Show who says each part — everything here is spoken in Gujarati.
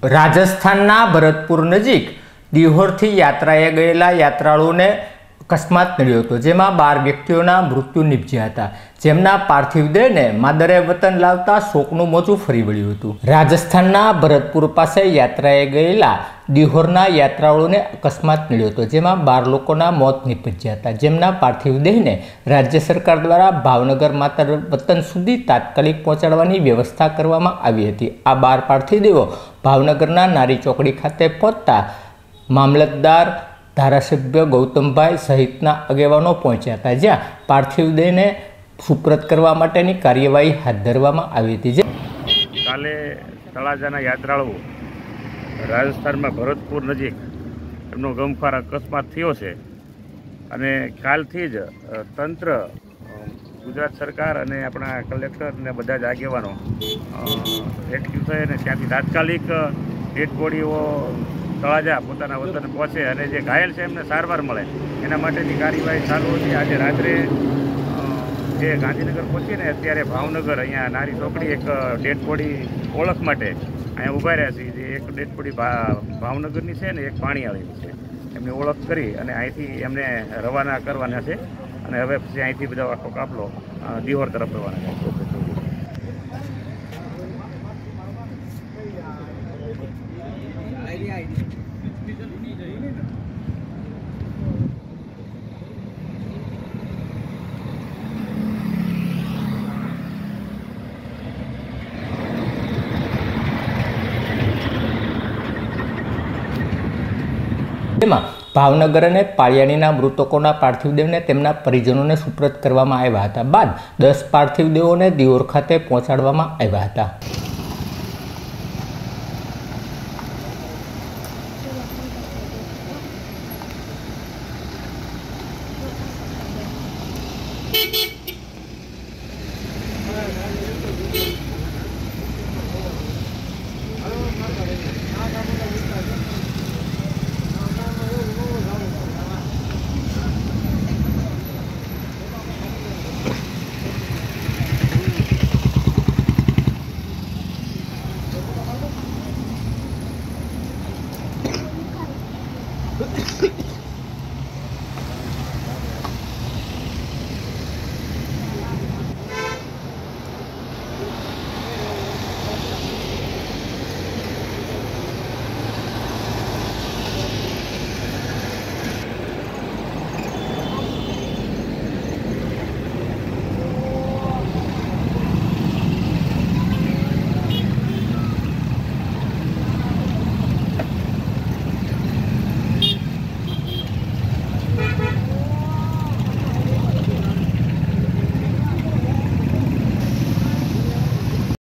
Speaker 1: રાજસ્થાનના ભરતપુર નજીક દિહોરથી યાત્રાએ ગયેલા યાત્રાળુઓને અકસ્માત નડ્યો હતો, જેમાં 12 વ્યક્તિઓના મૃત્યુ નિપજ્યા હતા, જેમના પાર્થિવ દેહને માદરે વતન લાવતા શોકનું મોજું ફરી વળ્યું હતું। રાજસ્થાનના ભરતપુર પાસે યાત્રાએ ગયેલા દિહોરના યાત્રાળુઓને અકસ્માત નડ્યો હતો, જેમાં 12 લોકોના મોત નિપજ્યા હતા, જેમના પાર્થિવ દેહને રાજ્ય સરકાર દ્વારા ભાવનગર માતર વતન સુધી તાત્કાલિક પહોંચાડવાની વ્યવસ્થા કરવામાં આવી હતી। આ 12 પાર્થિવ દેહો ભાવનગરના નારી ચોકડી ખાતે પહોંચતા મામલતદાર, ધારાસભ્ય ગૌતમભાઈ સહિતના આગેવાનો પહોંચ્યા હતા, જ્યાં પાર્થિવ દેહને સુપ્રત કરવા માટેની કાર્યવાહી હાથ ધરવામાં આવી હતી।
Speaker 2: કાલે તળાજાના યાત્રાળુઓ રાજસ્થાનમાં ભરતપુર નજીક એમનો ગમખ્વાર અકસ્માત થયો છે અને કાલથી જ તંત્ર, ગુજરાત સરકાર અને આપણા કલેક્ટર અને બધા જ આગેવાનો એક્ટિવ થઈ અને ત્યાંથી તાત્કાલિક ડેડ બોડીઓ તળાજા પોતાના વતન પહોંચે અને જે ઘાયલ છે એમને સારવાર મળે એના માટેની કાર્યવાહી ચાલુ હતી। આજે રાત્રે જે ગાંધીનગર પહોંચીને અત્યારે ભાવનગર અહીંયા નારી ચોકડી એક ડેડ બોડી ઓળખ માટે અહીંયા ઊભા રહ્યા છીએ। જે એક ડેડ બોડી ભાવનગરની છે ને એક પાણીવાળીની છે, એમની ઓળખ કરી અને અહીંથી એમને રવાના કરવાના છે અને હવે પછી અહીંથી બધા આખો કાફલો દિહોર તરફ રવાના છે।
Speaker 1: જેમાં ભાવનગર અને પાળિયાણીના મૃતકોના પાર્થિવ દેહને તેમના પરિજનોને સુપ્રત કરવામાં આવ્યા હતા, બાદ 10 પાર્થિવ દેહોને દિહોર ખાતે પહોંચાડવામાં આવ્યા હતા।